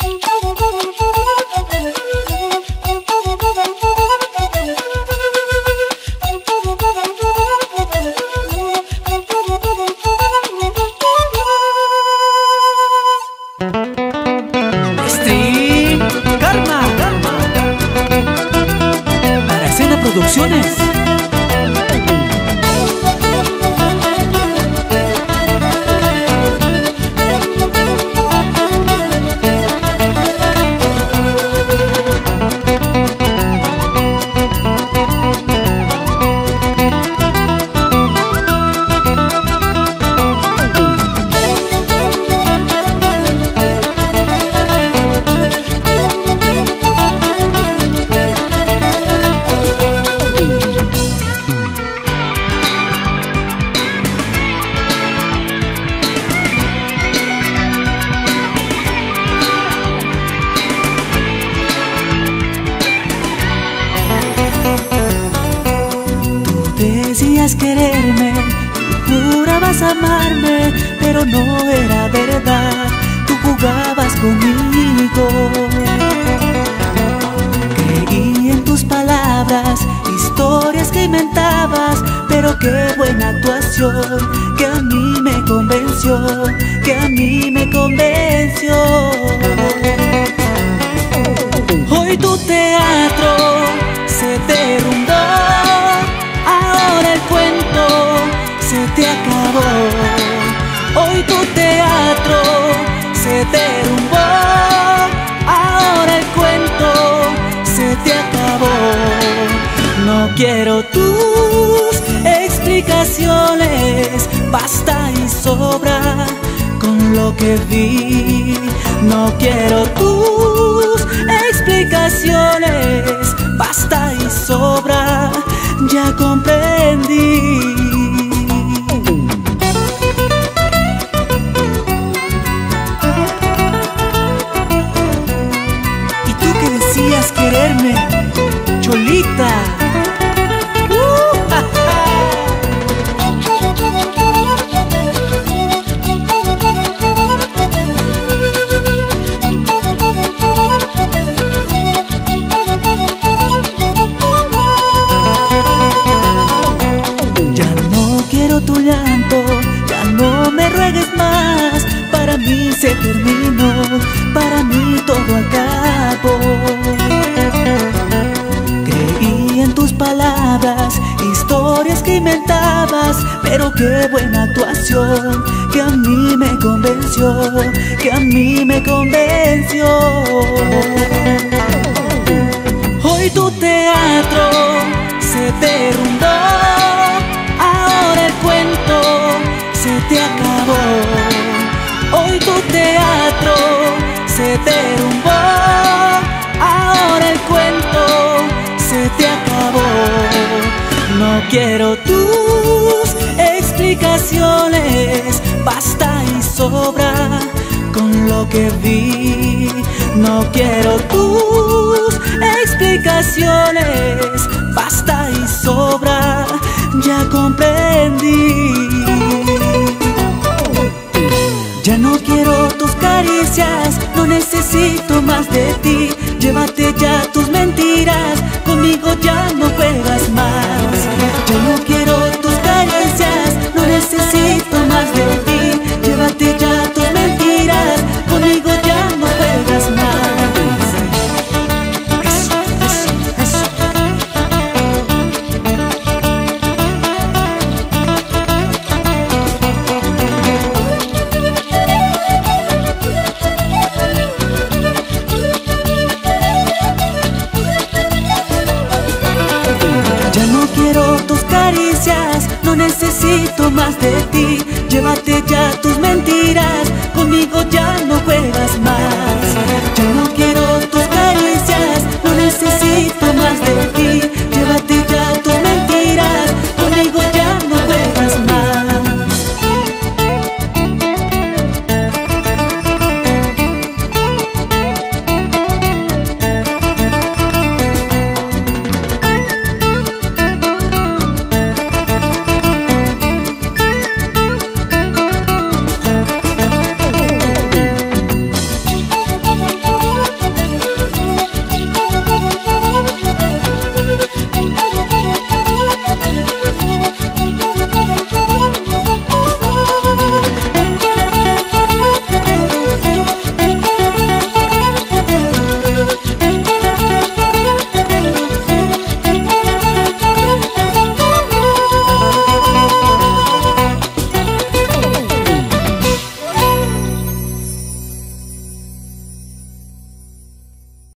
Producciones. Decías quererme, jurabas amarme, pero no era verdad, tú jugabas conmigo. Creí en tus palabras, historias que inventabas, pero qué buena actuación, que a mí me convenció, que a mí me convenció. Hoy tu teatro se derrumbó, ahora el cuento se te acabó. Hoy tu teatro se derrumbó, ahora el cuento se te acabó. No quiero tus explicaciones, basta y sobra con lo que vi. No quiero tus explicaciones, basta y sobra, ya comprendí. Y tú que decías quererme, Cholita. Tu llanto, ya no me ruegues más, para mí se terminó, para mí todo acabó. Creí en tus palabras, historias que inventabas, pero qué buena actuación, que a mí me convenció, que a mí me convenció. Hoy tu teatro se derrumbó, ahora el cuento se te acabó. Hoy tu teatro se derrumbó, ahora el cuento se te acabó. No quiero tus explicaciones, basta y sobra con lo que vi. No quiero tus explicaciones, basta y sobra, ya comprendí. Ya no quiero tus caricias, no necesito más de ti. Llévate ya tus mentiras, conmigo ya no juegas más. Ya no quiero tus caricias, no necesito más de ti. Llévate ya tus mentiras, conmigo ya no juegas más. No necesito más de ti, llévate ya tus mentiras, conmigo ya